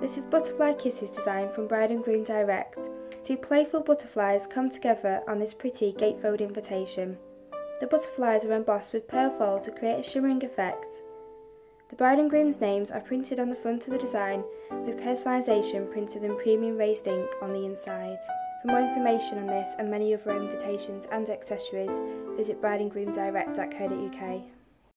This is Butterfly Kisses design from Bride and Groom Direct. Two playful butterflies come together on this pretty gatefold invitation. The butterflies are embossed with pearl foil to create a shimmering effect. The bride and groom's names are printed on the front of the design, with personalisation printed in premium raised ink on the inside. For more information on this and many other invitations and accessories, visit brideandgroomdirect.co.uk.